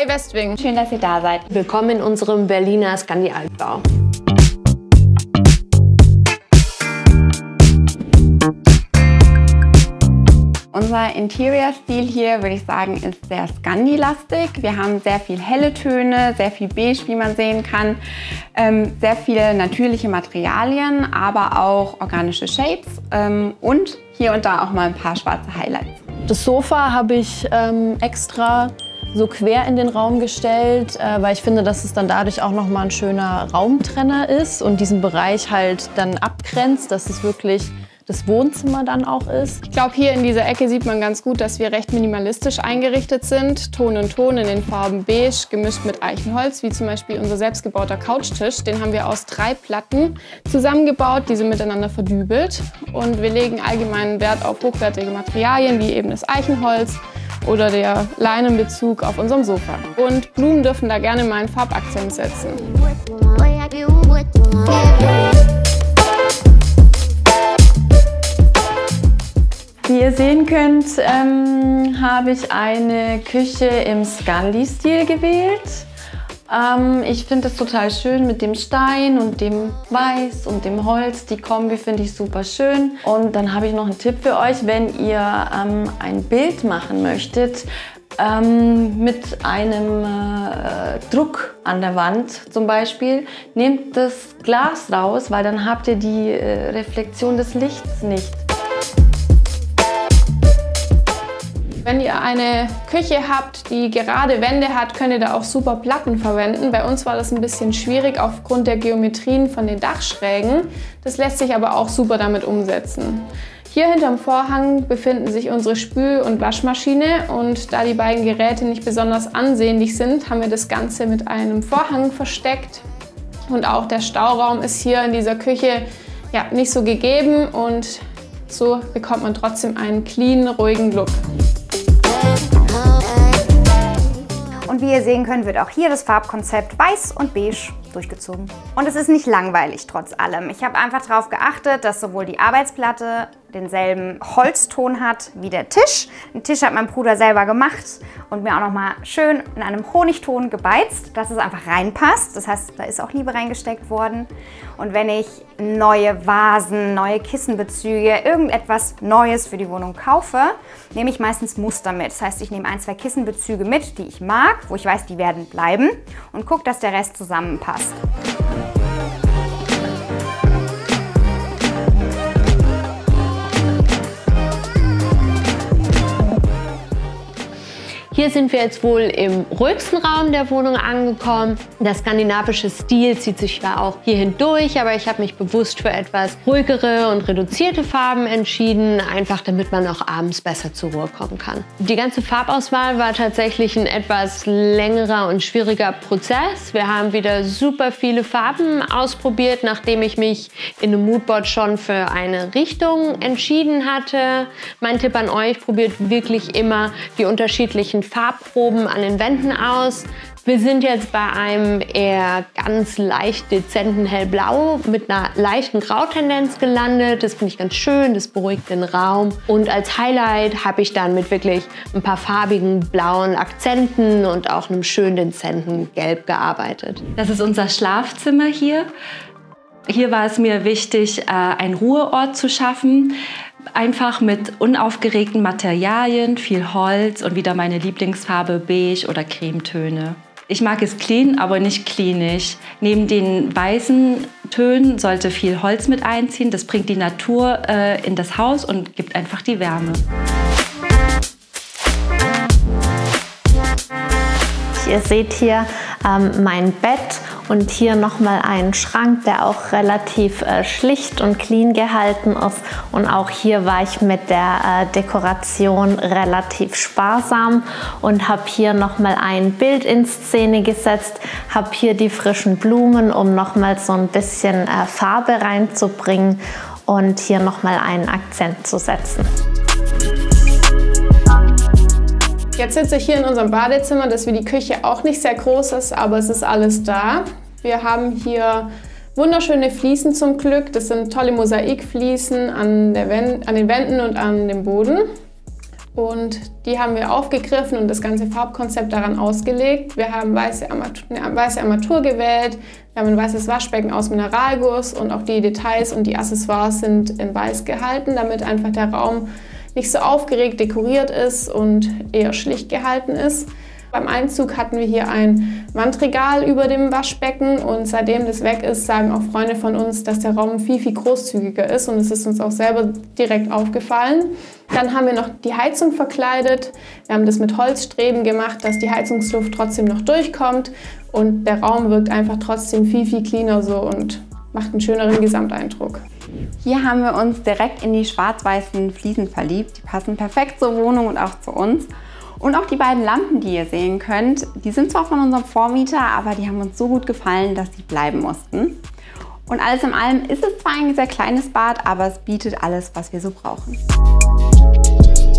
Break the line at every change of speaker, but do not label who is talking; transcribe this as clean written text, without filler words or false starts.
Hi Westwing.
Schön, dass ihr da seid.
Willkommen in unserem Berliner Scandi-Altbau.
Unser Interior-Stil hier, würde ich sagen, ist sehr Scandi-lastig. Wir haben sehr viel helle Töne, sehr viel Beige, wie man sehen kann, sehr viele natürliche Materialien, aber auch organische Shades und hier und da auch mal ein paar schwarze Highlights.
Das Sofa habe ich extra so quer in den Raum gestellt, weil ich finde, dass es dann dadurch auch noch mal ein schöner Raumtrenner ist und diesen Bereich halt dann abgrenzt, dass es wirklich das Wohnzimmer dann auch ist.
Ich glaube, hier in dieser Ecke sieht man ganz gut, dass wir recht minimalistisch eingerichtet sind. Ton in Ton in den Farben beige, gemischt mit Eichenholz, wie zum Beispiel unser selbstgebauter Couchtisch. Den haben wir aus 3 Platten zusammengebaut, die sind miteinander verdübelt. Und wir legen allgemeinen Wert auf hochwertige Materialien, wie eben das Eichenholz oder der Leinenbezug auf unserem Sofa. Und Blumen dürfen da gerne mal einen Farbakzent setzen.
Wie ihr sehen könnt, habe ich eine Küche im Scandi-Stil gewählt. Ich finde es total schön mit dem Stein und dem Weiß und dem Holz. Die Kombi finde ich super schön. Und dann habe ich noch einen Tipp für euch, wenn ihr ein Bild machen möchtet, mit einem Druck an der Wand zum Beispiel, nehmt das Glas raus, weil dann habt ihr die Reflexion des Lichts nicht.
Wenn ihr eine Küche habt, die gerade Wände hat, könnt ihr da auch super Platten verwenden. Bei uns war das ein bisschen schwierig aufgrund der Geometrien von den Dachschrägen. Das lässt sich aber auch super damit umsetzen. Hier hinterm Vorhang befinden sich unsere Spül- und Waschmaschine und da die beiden Geräte nicht besonders ansehnlich sind, haben wir das Ganze mit einem Vorhang versteckt. Und auch der Stauraum ist hier in dieser Küche ja, nicht so gegeben und so bekommt man trotzdem einen clean, ruhigen Look.
Und wie ihr sehen könnt, wird auch hier das Farbkonzept Weiß und Beige durchgezogen. Und es ist nicht langweilig trotz allem. Ich habe einfach darauf geachtet, dass sowohl die Arbeitsplatte denselben Holzton hat wie der Tisch. Den Tisch hat mein Bruder selber gemacht und mir auch noch mal schön in einem Honigton gebeizt, dass es einfach reinpasst. Das heißt, da ist auch Liebe reingesteckt worden. Und wenn ich neue Vasen, neue Kissenbezüge, irgendetwas Neues für die Wohnung kaufe, nehme ich meistens Muster mit. Das heißt, ich nehme 1, 2 Kissenbezüge mit, die ich mag, wo ich weiß, die werden bleiben und gucke, dass der Rest zusammenpasst.
Hier sind wir jetzt wohl im ruhigsten Raum der Wohnung angekommen. Der skandinavische Stil zieht sich da auch hier hindurch, aber ich habe mich bewusst für etwas ruhigere und reduzierte Farben entschieden, einfach damit man auch abends besser zur Ruhe kommen kann. Die ganze Farbauswahl war tatsächlich ein etwas längerer und schwieriger Prozess. Wir haben wieder super viele Farben ausprobiert, nachdem ich mich in einem Moodboard schon für eine Richtung entschieden hatte. Mein Tipp an euch, probiert wirklich immer die unterschiedlichen Farbproben an den Wänden aus. Wir sind jetzt bei einem eher ganz leicht dezenten Hellblau mit einer leichten Grautendenz gelandet. Das finde ich ganz schön, das beruhigt den Raum. Und als Highlight habe ich dann mit wirklich ein paar farbigen blauen Akzenten und auch einem schön dezenten Gelb gearbeitet.
Das ist unser Schlafzimmer hier. Hier war es mir wichtig, einen Ruheort zu schaffen. Einfach mit unaufgeregten Materialien, viel Holz und wieder meine Lieblingsfarbe Beige oder Cremetöne. Ich mag es clean, aber nicht cleanig. Neben den weißen Tönen sollte viel Holz mit einziehen. Das bringt die Natur in das Haus und gibt einfach die Wärme.
Ihr seht hier mein Bett und hier nochmal einen Schrank, der auch relativ schlicht und clean gehalten ist. Und auch hier war ich mit der Dekoration relativ sparsam und habe hier nochmal ein Bild in Szene gesetzt, habe hier die frischen Blumen, um nochmal so ein bisschen Farbe reinzubringen und hier nochmal einen Akzent zu setzen.
Jetzt sitze ich hier in unserem Badezimmer, das wie die Küche auch nicht sehr groß ist, aber es ist alles da. Wir haben hier wunderschöne Fliesen zum Glück. Das sind tolle Mosaikfliesen an den Wänden und an dem Boden. Und die haben wir aufgegriffen und das ganze Farbkonzept daran ausgelegt. Wir haben eine weiße Armatur gewählt, wir haben ein weißes Waschbecken aus Mineralguss und auch die Details und die Accessoires sind in weiß gehalten, damit einfach der Raum nicht so aufgeregt dekoriert ist und eher schlicht gehalten ist. Beim Einzug hatten wir hier ein Wandregal über dem Waschbecken und seitdem das weg ist, sagen auch Freunde von uns, dass der Raum viel, viel großzügiger ist und es ist uns auch selber direkt aufgefallen. Dann haben wir noch die Heizung verkleidet. Wir haben das mit Holzstreben gemacht, dass die Heizungsluft trotzdem noch durchkommt und der Raum wirkt einfach trotzdem viel, viel cleaner so und macht einen schöneren Gesamteindruck.
Hier haben wir uns direkt in die schwarz-weißen Fliesen verliebt. Die passen perfekt zur Wohnung und auch zu uns. Und auch die beiden Lampen, die ihr sehen könnt, die sind zwar von unserem Vormieter, aber die haben uns so gut gefallen, dass sie bleiben mussten. Und alles in allem ist es zwar ein sehr kleines Bad, aber es bietet alles, was wir so brauchen.